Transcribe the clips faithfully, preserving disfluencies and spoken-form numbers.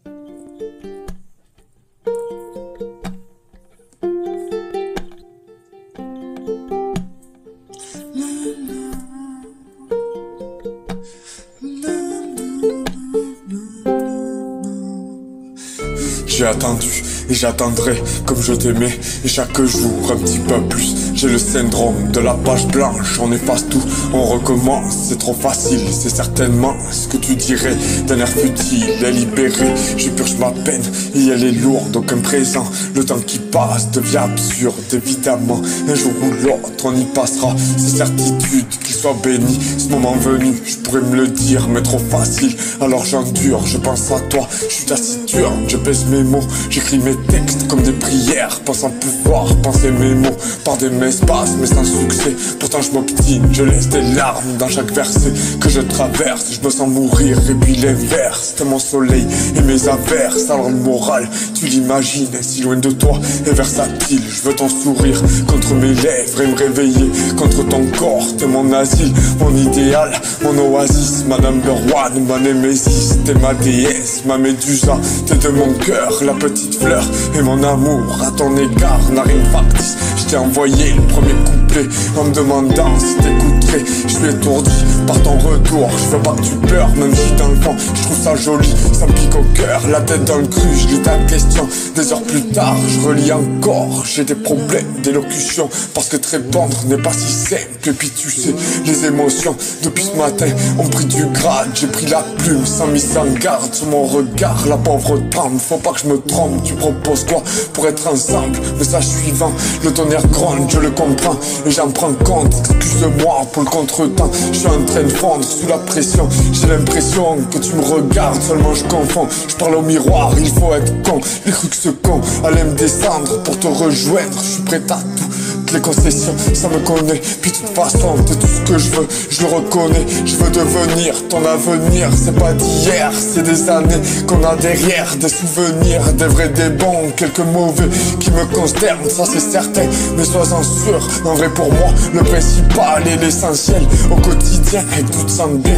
J'ai attendu et j'attendrai comme je t'aimais, et chaque jour un petit peu plus. J'ai le syndrome de la page blanche, on efface tout, on recommence. C'est trop facile, c'est certainement ce que tu dirais d'un air futile et libéré. Je purge ma peine et elle est lourde, aucun présent. Le temps qui passe devient absurde, évidemment. Un jour ou l'autre on y passera, c'est certitude qu'il soit béni. Ce moment venu, je pourrais me le dire, mais trop facile. Alors j'endure, je pense à toi, je suis taciturne, je pèse mes mots, j'écris mes textes comme des prières, pensant pouvoir penser mes mots par des espaces mais sans succès. Pourtant je m'obstine, je laisse des larmes dans chaque verset que je traverse. Je me sens mourir et puis l'inverse, c'est mon soleil et mes averses. Alors le moral, tu l'imagines, si loin de toi et versatile. Je veux ton sourire contre mes lèvres et me réveiller contre ton corps. T'es mon asile, mon idéal, mon oasis, ma number one, ma némésis. T'es ma déesse, ma médusa, t'es de mon cœur, la petite fleur. Et mon amour à ton égard n'a rien de factice. Je t'ai envoyé le premier couplet en me demandant si t'écouterais. Je suis étourdi par ton retour, je veux pas que tu pleures, même si dans le fond je trouve ça joli. Ça me pique au cœur, la tête dans le cru, je lis ta question. Des heures plus tard, je relis encore. J'ai des problèmes d'élocution, parce que te répondre n'est pas si simple. Et puis tu sais, les émotions depuis ce matin ont pris du grade. J'ai pris la plume sans mise en garde sur mon regard, la pauvre tremble. Faut pas que je me trompe, tu proposes quoi pour être ensemble? Message suivant, le tonnerre gronde, je le comprends et j'en prends compte. Excuse-moi pour le contretemps, je suis en train de fondre sous la pression. J'ai l'impression que tu me regardes, seulement je confonds. Je parle au miroir, il faut être con. Les trucs se con, allez me descendre pour te rejoindre. Je suis prêt à tout, toutes les concessions, ça me connaît. Puis de toute façon, t'es tout ce que je veux, je le reconnais. Je veux devenir ton avenir, c'est pas d'hier, c'est des années qu'on a derrière. Des souvenirs, des vrais, des bons, quelques mauvais qui me consternent, ça c'est certain. Mais sois-en sûr, en vrai pour moi, le principal et l'essentiel au quotidien est que tu te sens bien.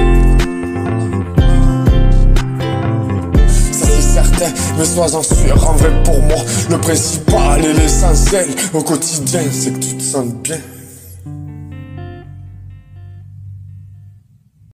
Ça c'est certain, mais sois-en sûr, en vrai pour moi, le principal et l'essentiel au quotidien, c'est que tu te sens bien.